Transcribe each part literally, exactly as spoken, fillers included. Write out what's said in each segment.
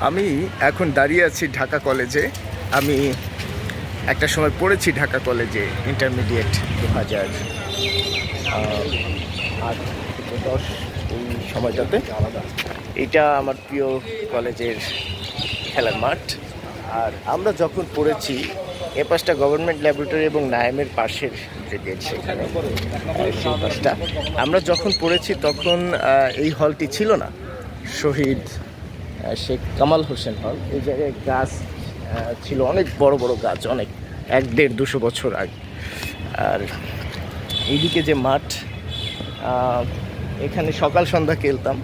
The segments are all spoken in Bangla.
আমি এখন দাঁড়িয়ে আছি ঢাকা কলেজে। আমি একটা সময় পড়েছি ঢাকা কলেজে ইন্টারমিডিয়েট দু হাজার আট থেকে দশ এই সময়টাতে। এটা আমার প্রিয় কলেজের খেলার মাঠ। আর আমরা যখন পড়েছি এ পাশটা গভর্নমেন্ট ল্যাবরেটরি এবং নায়ামের পাশের যে গেট সেখানে সেই পাশটা আমরা যখন পড়েছি তখন এই হলটি ছিল না, শহীদ শেখ কামাল হোসেন হল। এই জায়গায় গাছ ছিল, অনেক বড় বড় গাছ, অনেক এক দেড় দুশো বছর আগে। আর এইদিকে যে মাঠ, এখানে সকাল সন্ধ্যা খেলতাম,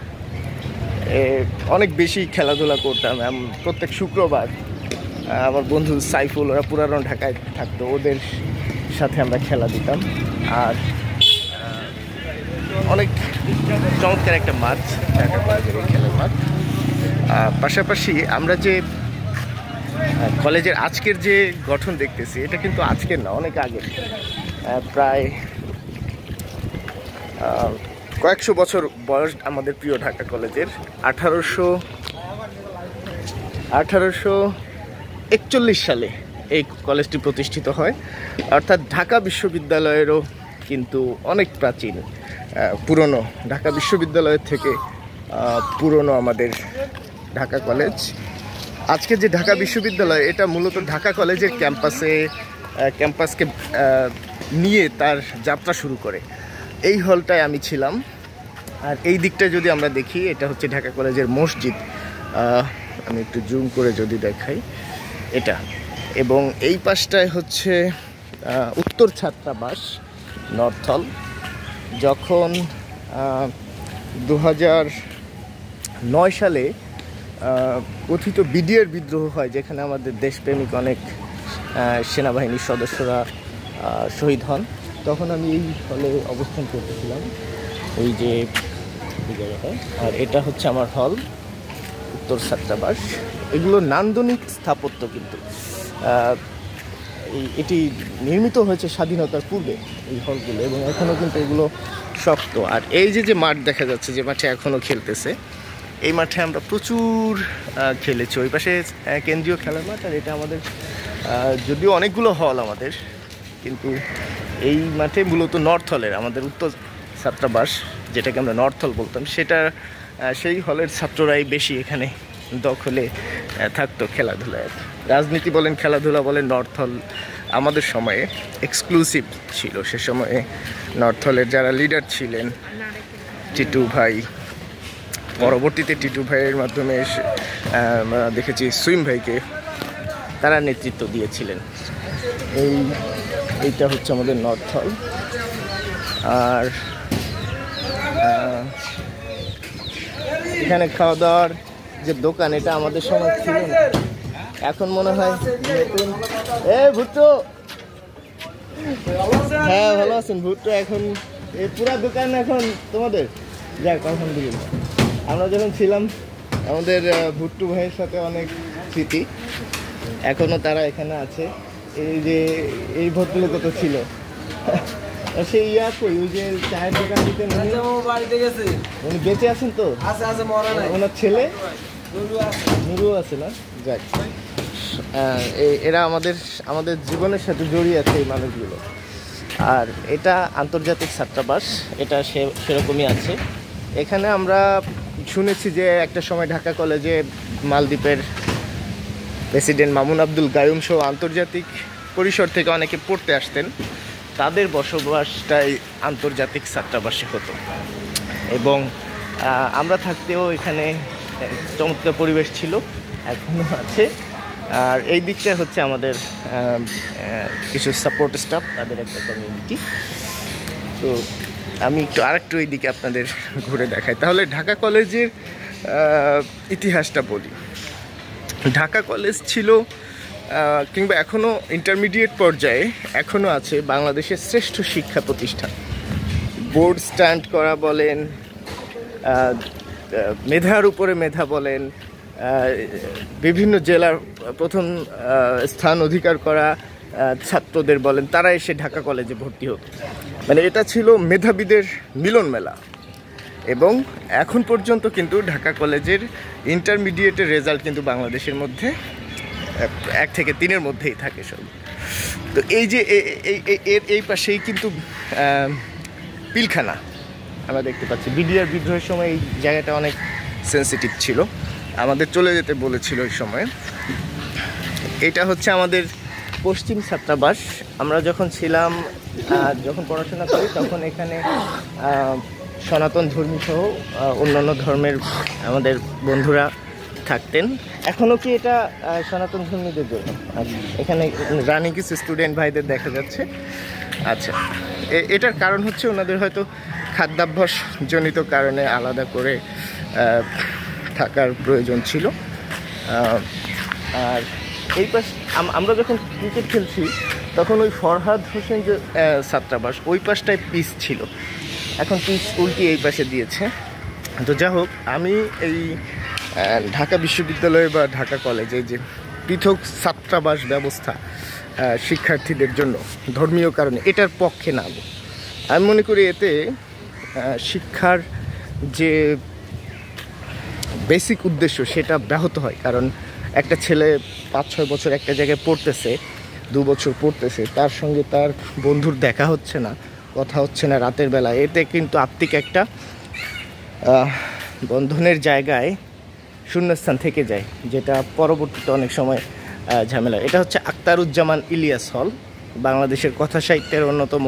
অনেক বেশি খেলাধুলা করতাম। প্রত্যেক শুক্রবার আমার বন্ধু সাইফুল, ওরা পুরানো ঢাকায় থাকতো, ওদের সাথে আমরা খেলা দিতাম। আর অনেক চমৎকার একটা মাঠ ঢাকা কলেজের এই খেলার মাঠ। পাশাপাশি আমরা যে কলেজের আজকের যে গঠন দেখতেছি, এটা কিন্তু আজকের না, অনেক আগে, প্রায় কয়েকশো বছর বয়স আমাদের প্রিয় ঢাকা কলেজের। আঠারোশো আঠারোশো একচল্লিশ সালে এই কলেজটি প্রতিষ্ঠিত হয়। অর্থাৎ ঢাকা বিশ্ববিদ্যালয়েরও কিন্তু অনেক প্রাচীন, পুরনো, ঢাকা বিশ্ববিদ্যালয়ের থেকে পুরনো আমাদের ঢাকা কলেজ। আজকে যে ঢাকা বিশ্ববিদ্যালয়, এটা মূলত ঢাকা কলেজের ক্যাম্পাসে ক্যাম্পাসকে নিয়ে তার যাত্রা শুরু করে। এই হলটায় আমি ছিলাম। আর এই দিকটায় যদি আমরা দেখি, এটা হচ্ছে ঢাকা কলেজের মসজিদ। আমি একটু জুম করে যদি দেখাই এটা, এবং এই পাশটায় হচ্ছে উত্তর ছাত্রাবাস, নর্থ হল। যখন দু হাজার নয় সালে কথিত বিডিআর বিদ্রোহ হয়, যেখানে আমাদের দেশপ্রেমিক অনেক সেনাবাহিনীর সদস্যরা শহীদ হন, তখন আমি এই হলে অবস্থান করতেছিলাম, ওই যে জায়গাটা। আর এটা হচ্ছে আমার হল, উত্তর ছাত্রাবাস। এগুলো নান্দনিক স্থাপত্য, কিন্তু এটি নির্মিত হয়েছে স্বাধীনতার পূর্বে এই হলগুলো, এবং এখনও কিন্তু এগুলো শক্ত। আর এই যে যে মাঠ দেখা যাচ্ছে, যে মাঠে এখনও খেলতেছে, এই মাঠে আমরা প্রচুর খেলেছি। ওই পাশে কেন্দ্রীয় খেলার মাঠ, আর এটা আমাদের, যদিও অনেকগুলো হল আমাদের, কিন্তু এই মাঠে মূলত নর্থ হলের, আমাদের উত্তর ছাত্রাবাস যেটাকে আমরা নর্থ হল বলতাম, সেটা সেই হলের ছাত্ররাই বেশি এখানে দখলে থাকতো খেলাধুলায়। রাজনীতি বলেন, খেলাধুলা বলেন, নর্থ হল আমাদের সময়ে এক্সক্লুসিভ ছিল। সে সময়ে নর্থ হলের যারা লিডার ছিলেন, টিটু ভাই, পরবর্তীতে টিটু ভাইয়ের মাধ্যমে আমরা দেখেছি সুইম ভাইকে, তারা নেতৃত্ব দিয়েছিলেন। এই এইটা হচ্ছে আমাদের নর্থ হল। আর এখানে খাওয়া দাওয়ার যে দোকান, এটা আমাদের সময় ছিল না, এখন মনে হয় নতুন। এ ভুট্টো, হ্যাঁ ভালো আছেন ভুট্টো? এখন এই পুরা দোকান এখন তোমাদের? যাক আলহামদুলিল্লাহ। আমরা যখন ছিলাম, আমাদের ভুট্টু ভাইয়ের সাথে অনেক স্মৃতি, এখনো তারা এখানে আছে। এই যে এই ভদ্রলোক তো ছিল, সেই ইয়া কই, ওই যে চায়ের দোকান দিতে বাড়িতে গেছে, উনি বেঁচে আছেন তো? আছে আছে, মরা নাই। ওনার ছেলে নুরু আছে না? যাক, এরা আমাদের আমাদের জীবনের সাথে জড়িয়ে আছে এই মানুষগুলো। আর এটা আন্তর্জাতিক ছাত্রাবাস, এটা সে সেরকমই আছে। এখানে আমরা শুনেছি যে একটা সময় ঢাকা কলেজে মালদ্বীপের প্রেসিডেন্ট মামুন আব্দুল গায়ুম সহ আন্তর্জাতিক পরিসর থেকে অনেকে পড়তে আসতেন, তাদের বসবাসটাই আন্তর্জাতিক ছাত্রাবাসে হতো। এবং আমরা থাকতেও এখানে চমৎকার পরিবেশ ছিল, এখনও আছে। আর এই দিকটা হচ্ছে আমাদের কিছু সাপোর্ট স্টাফ, তাদের একটা কমিউনিটি। তো আমি একটু আরেকটু এই দিকে আপনাদের ঘুরে দেখাই। তাহলে ঢাকা কলেজের ইতিহাসটা বলি। ঢাকা কলেজ ছিল, কিংবা এখনও ইন্টারমিডিয়েট পর্যায়ে এখনও আছে, বাংলাদেশের শ্রেষ্ঠ শিক্ষা প্রতিষ্ঠান। বোর্ড স্ট্যান্ড করা বলেন, মেধার উপরে মেধা বলেন, বিভিন্ন জেলার প্রথম স্থান অধিকার করা ছাত্রদের বলেন, তারা এসে ঢাকা কলেজে ভর্তি হতো। মানে এটা ছিল মেধাবীদের মিলন মেলা। এবং এখন পর্যন্ত কিন্তু ঢাকা কলেজের ইন্টারমিডিয়েটের রেজাল্ট কিন্তু বাংলাদেশের মধ্যে এক থেকে তিনের মধ্যেই থাকে সব। তো এই যে এর এই পাশেই কিন্তু পিলখানা আমরা দেখতে পাচ্ছি। বিডিআর বিদ্রোহের সময় এই জায়গাটা অনেক সেন্সিটিভ ছিল, আমাদের চলে যেতে বলেছিল ওই সময়। এটা হচ্ছে আমাদের পশ্চিম ছাত্রাবাস। আমরা যখন ছিলাম, যখন পড়াশোনা করি, তখন এখানে সনাতন ধর্মী সহ অন্যান্য ধর্মের আমাদের বন্ধুরা থাকতেন। এখনও কি এটা সনাতন ধর্মীদের জন্য? এখানে রানিং কিছু স্টুডেন্ট ভাইদের দেখা যাচ্ছে। আচ্ছা, এটার কারণ হচ্ছে ওনাদের হয়তো খাদ্যাভ্যাস জনিত কারণে আলাদা করে থাকার প্রয়োজন ছিল। আর এই পাশ আমরা যখন ক্রিকেট খেলছি তখন ওই ফরহাদ হোসেন যে ছাত্রাবাস, ওই পাশটায় পিচ ছিল, এখন পিচ উল্টি এই পাশে দিয়েছে। তো যা হোক, আমি এই ঢাকা বিশ্ববিদ্যালয় বা ঢাকা কলেজে যে পৃথক ছাত্রাবাস ব্যবস্থা শিক্ষার্থীদের জন্য ধর্মীয় কারণে, এটার পক্ষে না। আমি মনে করি এতে শিক্ষার যে বেসিক উদ্দেশ্য সেটা ব্যাহত হয়। কারণ একটা ছেলে পাঁচ ছয় বছর একটা জায়গায় পড়তেছে, দু বছর পড়তেছে, তার সঙ্গে তার বন্ধুর দেখা হচ্ছে না, কথা হচ্ছে না রাতের বেলা, এতে কিন্তু আত্মিক একটা বন্ধনের জায়গায় শূন্যস্থান থেকে যায়, যেটা পরবর্তীতে অনেক সময় ঝামেলা। এটা হচ্ছে আখতারুজ্জামান ইলিয়াস হল, বাংলাদেশের কথা সাহিত্যের অন্যতম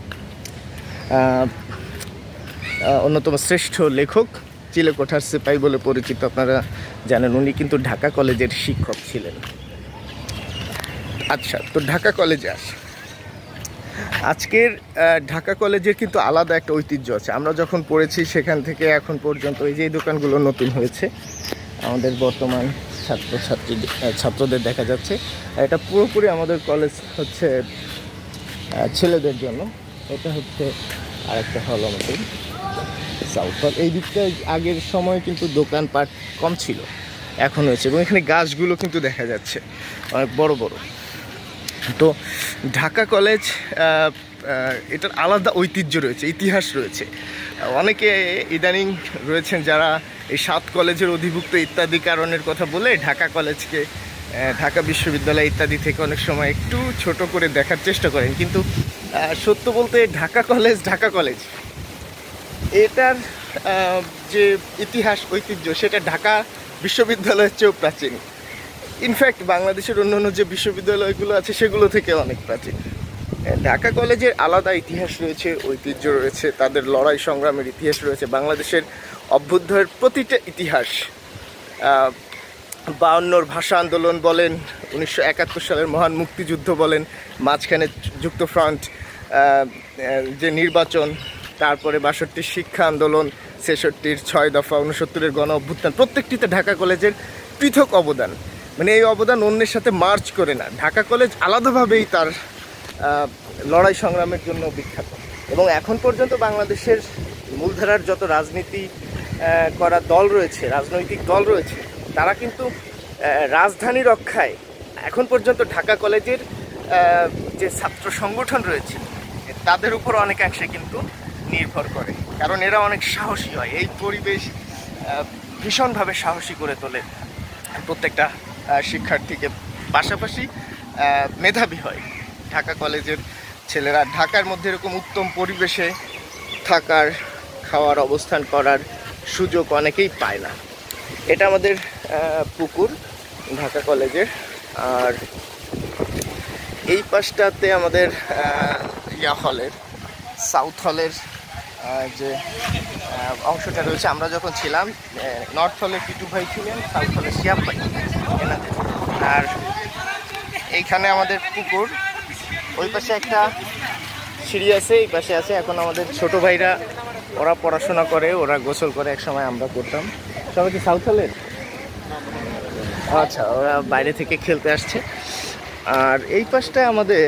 অন্যতম শ্রেষ্ঠ লেখক, চিলেকোঠার সিপাই বলে পরিচিত, আপনারা জানেন। উনি কিন্তু ঢাকা কলেজের শিক্ষক ছিলেন। আচ্ছা, তো ঢাকা কলেজে আস আজকের ঢাকা কলেজের কিন্তু আলাদা একটা ঐতিহ্য আছে। আমরা যখন পড়েছি সেখান থেকে এখন পর্যন্ত এই যে দোকানগুলো নতুন হয়েছে, আমাদের বর্তমান ছাত্রছাত্রী ছাত্রদের দেখা যাচ্ছে। এটা পুরোপুরি আমাদের কলেজ হচ্ছে ছেলেদের জন্য। এটা হচ্ছে আরেকটা হল আমাদের সাউথ হল। এই দিকটা আগের সময় কিন্তু দোকানপাট কম ছিল, এখন হয়েছে, এবং এখানে গাছগুলো কিন্তু দেখা যাচ্ছে অনেক বড় বড়। তো ঢাকা কলেজ এটার আলাদা ঐতিহ্য রয়েছে, ইতিহাস রয়েছে। অনেকে ইদানিং রয়েছেন যারা এই সাত কলেজের অধিভুক্ত ইত্যাদি কারণের কথা বলে ঢাকা কলেজকে, ঢাকা বিশ্ববিদ্যালয় ইত্যাদি থেকে অনেক সময় একটু ছোট করে দেখার চেষ্টা করেন। কিন্তু সত্য বলতে ঢাকা কলেজ ঢাকা কলেজ এটার যে ইতিহাস ঐতিহ্য সেটা ঢাকা বিশ্ববিদ্যালয়ের চেয়েও প্রাচীন। ইনফ্যাক্ট বাংলাদেশের অন্যান্য যে বিশ্ববিদ্যালয়গুলো আছে সেগুলো থেকে অনেক প্রাচীন। ঢাকা কলেজের আলাদা ইতিহাস রয়েছে, ঐতিহ্য রয়েছে, তাদের লড়াই সংগ্রামের ইতিহাস রয়েছে, বাংলাদেশের অভ্যুদয়ের প্রতিটা ইতিহাস। বায়ান্নর ভাষা আন্দোলন বলেন, উনিশশো একাত্তর সালের মহান মুক্তিযুদ্ধ বলেন, মাঝখানে যুক্তফ্রন্ট, যে নির্বাচন, তারপরে বাষট্টির শিক্ষা আন্দোলন, ছেষট্টির ছয় দফা, উনসত্তরের গণ অভ্যুত্থান, প্রত্যেকটিতে ঢাকা কলেজের পৃথক অবদান। মানে এই অবদান অন্যের সাথে মার্চ করে না, ঢাকা কলেজ আলাদাভাবেই তার লড়াই সংগ্রামের জন্য বিখ্যাত। এবং এখন পর্যন্ত বাংলাদেশের মূলধারার যত রাজনীতি করা দল রয়েছে, রাজনৈতিক দল রয়েছে, তারা কিন্তু রাজধানী রক্ষায় এখন পর্যন্ত ঢাকা কলেজের যে ছাত্র সংগঠন রয়েছে তাদের উপর অনেকাংশে কিন্তু নির্ভর করে। কারণ এরা অনেক সাহসী হয়, এই পরিবেশ ভীষণভাবে সাহসী করে তোলে প্রত্যেকটা শিক্ষার্থীকে, পাশাপাশি মেধাবী হয় ঢাকা কলেজের ছেলেরা। ঢাকার মধ্যে এরকম উত্তম পরিবেশে থাকার, খাওয়ার, অবস্থান করার সুযোগ অনেকেই পায় না। এটা আমাদের পুকুর ঢাকা কলেজের। আর এই পাশটাতে আমাদের ইয়া হলের, সাউথ হলের যে অংশটা রয়েছে। আমরা যখন ছিলাম, নর্থ হলে পিটু ভাই ছিলেন, সাউথ হলে শিয়াব ভাই। আর এইখানে আমাদের পুকুর, ওই পাশে একটা সিঁড়ি আছে, এই পাশে আছে। এখন আমাদের ছোট ভাইরা ওরা পড়াশোনা করে, ওরা গোসল করে, এক সময় আমরা করতাম। সবাই কি সাউথ হলের? আচ্ছা, ওরা বাইরে থেকে খেলতে আসছে। আর এই পাশটায় আমাদের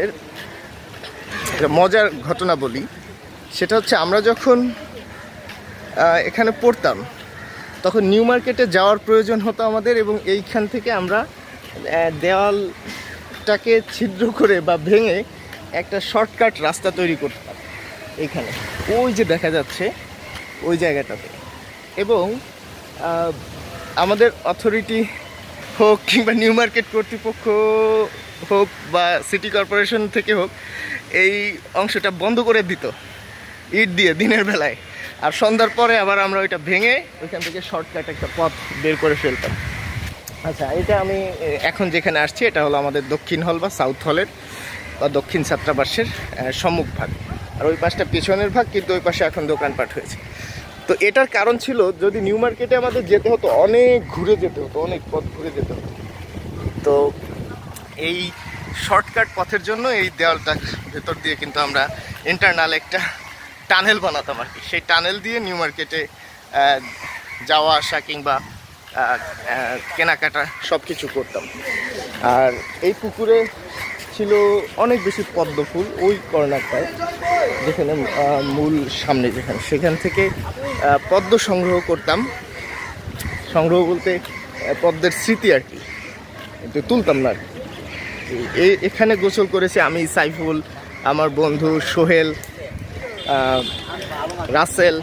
মজার ঘটনা বলি, সেটা হচ্ছে আমরা যখন এখানে পড়তাম তখন নিউ মার্কেটে যাওয়ার প্রয়োজন হতো আমাদের, এবং এইখান থেকে আমরা দেওয়ালটাকে ছিদ্র করে বা ভেঙে একটা শর্টকাট রাস্তা তৈরি করতাম। এইখানে ওই যে দেখা যাচ্ছে ওই জায়গাটাতে এবং আমাদের অথরিটি হোক কিংবা নিউ মার্কেট কর্তৃপক্ষ হোক বা সিটি কর্পোরেশন থেকে হোক এই অংশটা বন্ধ করে দিত ইট দিয়ে দিনের বেলায়, আর সন্ধ্যার পরে আবার আমরা ওইটা ভেঙে ওইখান থেকে শর্টকাট একটা পথ বের করে ফেলতাম। আচ্ছা, এটা আমি এখন যেখানে আসছি এটা হলো আমাদের দক্ষিণ হল বা সাউথ হলের বা দক্ষিণ ছাত্রাবাসের সম্মুখ ভাগ, আর ওই পাশটা পেছনের ভাগ, কিন্তু ওই পাশে এখন দোকানপাট হয়েছে। তো এটার কারণ ছিল যদি নিউ মার্কেটে আমাদের যেতে হতো অনেক ঘুরে যেতে হতো, অনেক পথ ঘুরে যেতে হতো। তো এই শর্টকাট পথের জন্য এই দেওয়ালটার ভেতর দিয়ে কিন্তু আমরা ইন্টারনাল একটা টানেল বানাতাম আর কি। সেই টানেল দিয়ে নিউ মার্কেটে যাওয়া আসা কিংবা কেনাকাটা সব কিছু করতাম। আর এই পুকুরে ছিল অনেক বেশি পদ্ম ফুল ওই কর্নারটায়, যেখানে মূল সামনে যেখানে, সেখান থেকে পদ্ম সংগ্রহ করতাম। সংগ্রহ বলতে পদ্মের স্মৃতি আর কি, কিন্তু তুলতাম না আর কি। এই এখানে গোসল করেছি আমি, সাইফুল, আমার বন্ধু সোহেল, রাসেল,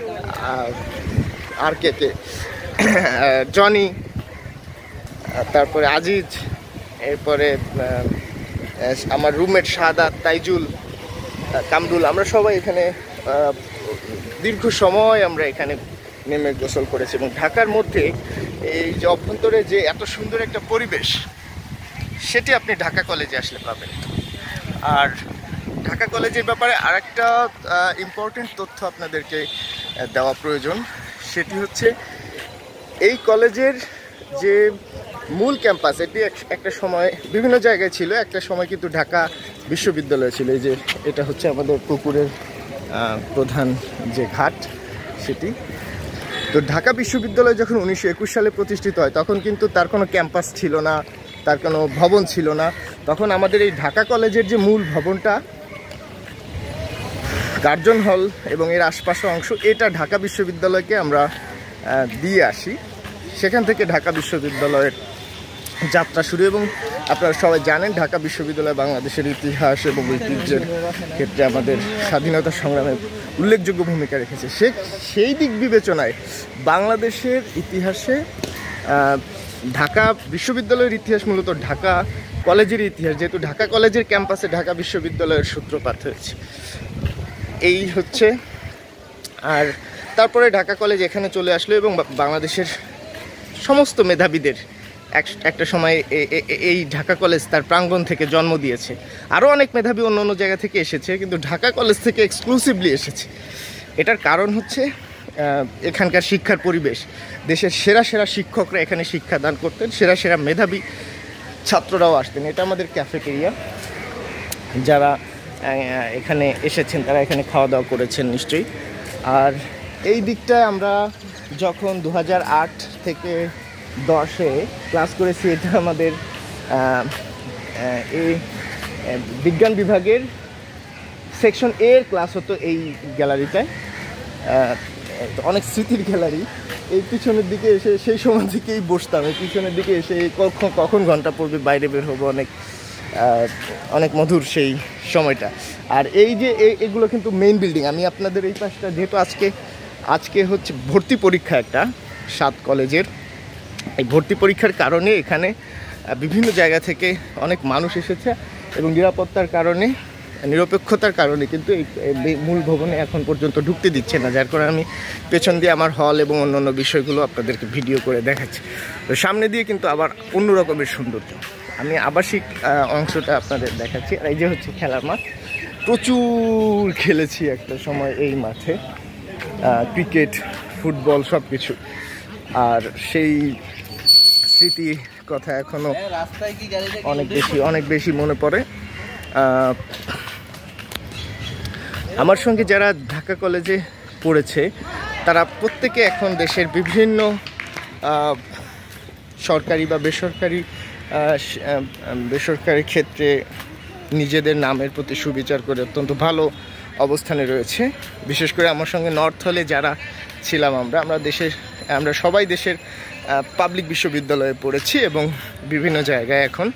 আর কে কে, জনি, তারপরে আজিজ, এরপরে আমার রুমমেট শাহাদাত, তাইজুল, কামরুল, আমরা সবাই এখানে দীর্ঘ সময় আমরা এখানে নেমে গোসল করেছি। এবং ঢাকার মধ্যে এই যে অভ্যন্তরে যে এত সুন্দর একটা পরিবেশ, সেটি আপনি ঢাকা কলেজে আসলে পাবেন। আর ঢাকা কলেজের ব্যাপারে আরেকটা ইম্পর্টেন্ট তথ্য আপনাদেরকে দেওয়া প্রয়োজন, সেটি হচ্ছে এই কলেজের যে মূল ক্যাম্পাস, এটি একটা সময় বিভিন্ন জায়গায় ছিল, একটা সময় কিন্তু ঢাকা বিশ্ববিদ্যালয় ছিল। এই যে এটা হচ্ছে আমাদের পুকুরের প্রধান যে ঘাট সেটি। তো ঢাকা বিশ্ববিদ্যালয় যখন উনিশশো একুশ সালে প্রতিষ্ঠিত হয় তখন কিন্তু তার কোনো ক্যাম্পাস ছিল না, তার কোনো ভবন ছিল না। তখন আমাদের এই ঢাকা কলেজের যে মূল ভবনটা, গার্জন হল এবং এর আশপাশের অংশ, এটা ঢাকা বিশ্ববিদ্যালয়কে আমরা দিয়ে আসি। সেখান থেকে ঢাকা বিশ্ববিদ্যালয়ের যাত্রা শুরু। এবং আপনারা সবাই জানেন ঢাকা বিশ্ববিদ্যালয় বাংলাদেশের ইতিহাস এবং ঐতিহ্যের ক্ষেত্রে আমাদের স্বাধীনতা সংগ্রামে উল্লেখযোগ্য ভূমিকা রেখেছে। সে সেই দিক বিবেচনায় বাংলাদেশের ইতিহাসে ঢাকা বিশ্ববিদ্যালয়ের ইতিহাস মূলত ঢাকা কলেজের ইতিহাস, যেহেতু ঢাকা কলেজের ক্যাম্পাসে ঢাকা বিশ্ববিদ্যালয়ের সূত্রপাত হয়েছে। এই হচ্ছে। আর তারপরে ঢাকা কলেজ এখানে চলে আসলো এবং বাংলাদেশের সমস্ত মেধাবীদের এক একটা সময় এই ঢাকা কলেজ তার প্রাঙ্গণ থেকে জন্ম দিয়েছে। আরও অনেক মেধাবী অন্য অন্য জায়গা থেকে এসেছে, কিন্তু ঢাকা কলেজ থেকে এক্সক্লুসিভলি এসেছে। এটার কারণ হচ্ছে এখানকার শিক্ষার পরিবেশ। দেশের সেরা সেরা শিক্ষকরা এখানে শিক্ষাদান করতেন, সেরা সেরা মেধাবী ছাত্ররাও আসতেন। এটা আমাদের ক্যাফেটেরিয়া। যারা এখানে এসেছেন তারা এখানে খাওয়া দাওয়া করেছেন নিশ্চয়ই। আর এই দিকটায় আমরা যখন দু হাজার আট থেকে দশে ক্লাস করেছি, এটা আমাদের এই বিজ্ঞান বিভাগের সেকশন এ এর ক্লাস হতো এই গ্যালারিটায়। অনেক স্মৃতির গ্যালারি। এই পিছনের দিকে এসে সেই সময় থেকেই বসতাম, এই পিছনের দিকে এসে কখন কখন ঘন্টা পড়বে বাইরে বের হবো, অনেক অনেক মধুর সেই সময়টা। আর এই যে এগুলো কিন্তু মেইন বিল্ডিং। আমি আপনাদের এই পাশটা, যেহেতু আজকে আজকে হচ্ছে ভর্তি পরীক্ষা একটা সাত কলেজের, এই ভর্তি পরীক্ষার কারণে এখানে বিভিন্ন জায়গা থেকে অনেক মানুষ এসেছে এবং নিরাপত্তার কারণে, নিরপেক্ষতার কারণে কিন্তু এই মূল ভবনে এখন পর্যন্ত ঢুকতে দিচ্ছে না, যার কারণে আমি পেছন দিয়ে আমার হল এবং অন্যান্য বিষয়গুলো আপনাদেরকে ভিডিও করে দেখাচ্ছি। তো সামনে দিয়ে কিন্তু আবার অন্য রকমের সৌন্দর্য। আমি আবাসিক অংশটা আপনাদের দেখাচ্ছি। আর এই যে হচ্ছে খেলার মাঠ, প্রচুর খেলেছি একটা সময় এই মাঠে, ক্রিকেট, ফুটবল সব কিছু। আর সেই স্মৃতি কথা এখনো অনেক বেশি অনেক বেশি মনে পড়ে। আমার সঙ্গে যারা ঢাকা কলেজে পড়েছে তারা প্রত্যেকে এখন দেশের বিভিন্ন সরকারি বা বেসরকারি বেসরকারি ক্ষেত্রে নিজেদের নামের প্রতি সুবিচার করে অত্যন্ত ভালো অবস্থানে রয়েছে। বিশেষ করে আমার সঙ্গে নর্থ হলে যারা ছিলাম আমরা আমরা দেশের আমরা সবাই দেশের পাবলিক বিশ্ববিদ্যালয়ে পড়েছি এবং বিভিন্ন জায়গায় এখন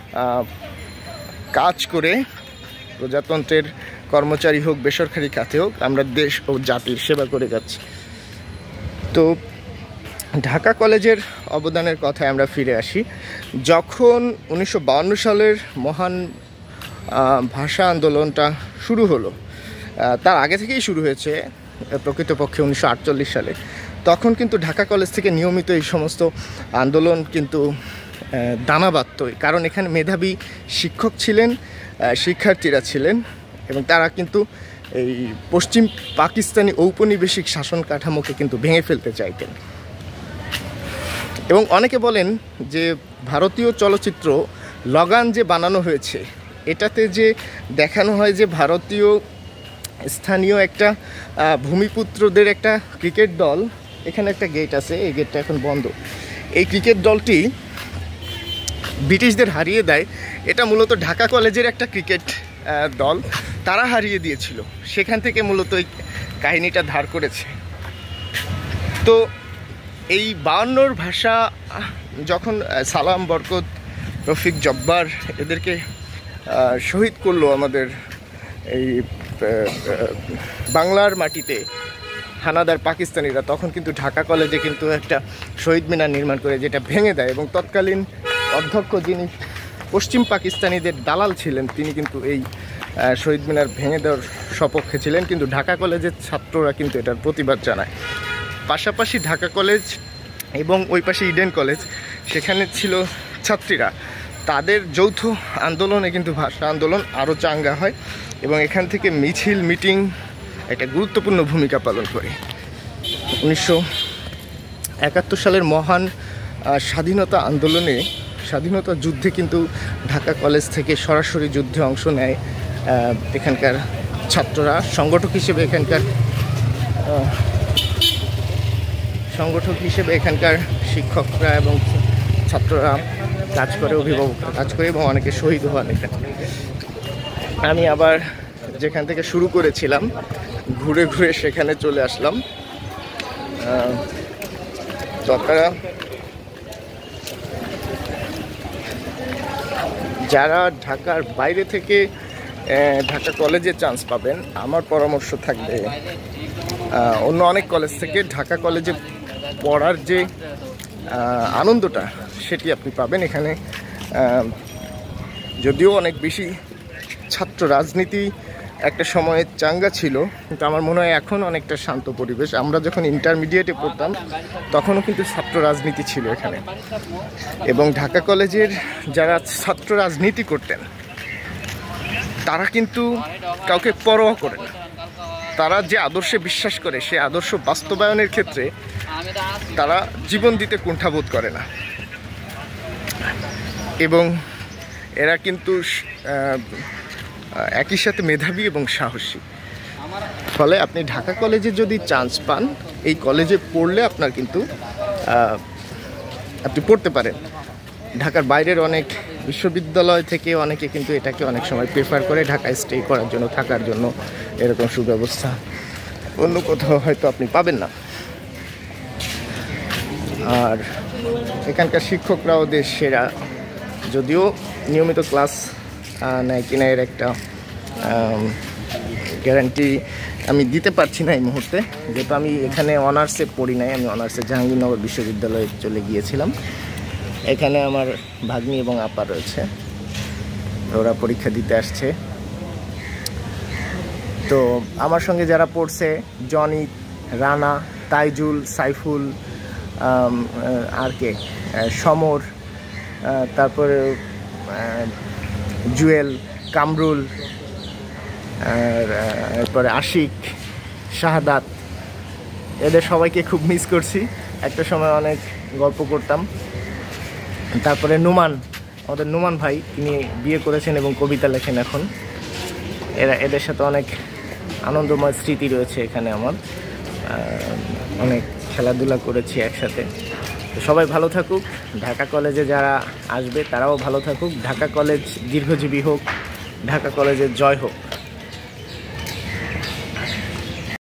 কাজ করে, প্রজাতন্ত্রের কর্মচারী হোক, বেসরকারি খাতে হোক, আমরা দেশ ও জাতির সেবা করে যাচ্ছি। তো ঢাকা কলেজের অবদানের কথায় আমরা ফিরে আসি। যখন উনিশশো বাউন্ন সালের মহান ভাষা আন্দোলনটা শুরু হলো, তার আগে থেকেই শুরু হয়েছে প্রকৃতপক্ষে উনিশশো আটচল্লিশ সালে, তখন কিন্তু ঢাকা কলেজ থেকে নিয়মিত এই সমস্ত আন্দোলন কিন্তু দানা বাঁধত। কারণ এখানে মেধাবী শিক্ষক ছিলেন, শিক্ষার্থীরা ছিলেন, এবং তারা কিন্তু এই পশ্চিম পাকিস্তানি ঔপনিবেশিক শাসন কাঠামোকে কিন্তু ভেঙে ফেলতে চাইতেন। এবং অনেকে বলেন যে ভারতীয় চলচ্চিত্র লাগান যে বানানো হয়েছে, এটাতে যে দেখানো হয় যে ভারতীয় স্থানীয় একটা ভূমিপুত্রদের একটা ক্রিকেট দল, এখানে একটা গেট আছে, এই গেটটা এখন বন্ধ, এই ক্রিকেট দলটি ব্রিটিশদের হারিয়ে দেয়। এটা মূলত ঢাকা কলেজের একটা ক্রিকেট দল, তারা হারিয়ে দিয়েছিল, সেখান থেকে মূলত এই কাহিনীটা ধার করেছে। তো এই বায়ান্নর ভাষা যখন সালাম, বরকত, রফিক, জব্বার এদেরকে শহীদ করলো আমাদের এই বাংলার মাটিতে হানাদার পাকিস্তানিরা, তখন কিন্তু ঢাকা কলেজে কিন্তু একটা শহীদ মিনার নির্মাণ করে যেটা ভেঙে দেয়। এবং তৎকালীন অধ্যক্ষ, যিনি পশ্চিম পাকিস্তানিদের দালাল ছিলেন, তিনি কিন্তু এই শহীদ মিনার ভেঙে দেওয়ার সপক্ষে ছিলেন, কিন্তু ঢাকা কলেজের ছাত্ররা কিন্তু এটার প্রতিবাদ জানায়। পাশাপাশি ঢাকা কলেজ এবং ওই পাশে ইডেন কলেজ, সেখানে ছিল ছাত্রীরা, তাদের যৌথ আন্দোলনে কিন্তু ভাষা আন্দোলন আরও চাঙ্গা হয় এবং এখান থেকে মিছিল, মিটিং একটা গুরুত্বপূর্ণ ভূমিকা পালন করে। উনিশশো একাত্তর সালের মহান স্বাধীনতা আন্দোলনে, স্বাধীনতা যুদ্ধে কিন্তু ঢাকা কলেজ থেকে সরাসরি যুদ্ধে অংশ নেয় এখানকার ছাত্ররা। সংগঠক হিসেবে এখানকার সংগঠক হিসেবে এখানকার শিক্ষকরা এবং ছাত্ররা কাজ করে, অভিভাবকরা কাজ করে এবং অনেকে শহীদ হন এখানে। আমি আবার যেখান থেকে শুরু করেছিলাম ঘুরে ঘুরে সেখানে চলে আসলাম। তো আপনারা যারা ঢাকার বাইরে থেকে ঢাকা কলেজে চান্স পাবেন, আমার পরামর্শ থাকবে অন্য অনেক কলেজ থেকে ঢাকা কলেজে পড়ার যে আনন্দটা সেটি আপনি পাবেন এখানে। যদিও অনেক বেশি ছাত্র রাজনীতি একটা সময়ে চাঙ্গা ছিল, কিন্তু আমার মনে হয় এখন অনেকটা শান্ত পরিবেশ। আমরা যখন ইন্টারমিডিয়েটে পড়তাম তখনও কিন্তু ছাত্র রাজনীতি ছিল এখানে, এবং ঢাকা কলেজের যারা ছাত্র রাজনীতি করতেন তারা কিন্তু কাউকে পরোয়া করে না। তারা যে আদর্শে বিশ্বাস করে সে আদর্শ বাস্তবায়নের ক্ষেত্রে তারা জীবন দিতে কুণ্ঠাবোধ করে না, এবং এরা কিন্তু একই সাথে মেধাবী এবং সাহসী। ফলে আপনি ঢাকা কলেজে যদি চান্স পান, এই কলেজে পড়লে আপনার কিন্তু আপনি পড়তে পারেন। ঢাকার বাইরের অনেক বিশ্ববিদ্যালয় থেকে অনেকে কিন্তু এটাকে অনেক সময় প্রেফার করে ঢাকায় স্টে করার জন্য, থাকার জন্য। এরকম সুব্যবস্থা অন্য কোথাও হয়তো আপনি পাবেন না। আর এখানকার শিক্ষকরাও দেশ সেরা, যদিও নিয়মিত ক্লাস নেয় কিনা এর একটা গ্যারান্টি আমি দিতে পারছি না এই মুহূর্তে, যেহেতু আমি এখানে অনার্সে পড়ি নাই। আমি অনার্সে জাহাঙ্গীরনগর বিশ্ববিদ্যালয়ে চলে গিয়েছিলাম। এখানে আমার ভাগ্নি এবং আপা রয়েছে, ওরা পরীক্ষা দিতে আসছে। তো আমার সঙ্গে যারা পড়ছে, জনি, রানা, তাইজুল, সাইফুল, আর কে, সমর, তারপরে জুয়েল, কামরুল, এরপরে আশিক, শাহাদাত, এদের সবাইকে খুব মিস করছি। একটা সময় অনেক গল্প করতাম। তারপরে নুমান, আমাদের নুমান ভাই, তিনি বিয়ে করেছেন এবং কবিতা লেখেন এখন। এরা এদের সাথে অনেক আনন্দময় স্মৃতি রয়েছে এখানে আমার। অনেক খেলাধুলা করেছি একসাথে। তো সবাই ভালো থাকুক। ঢাকা কলেজে যারা আসবে তারাও ভালো থাকুক। ঢাকা কলেজ দীর্ঘজীবী হোক, ঢাকা কলেজের জয় হোক।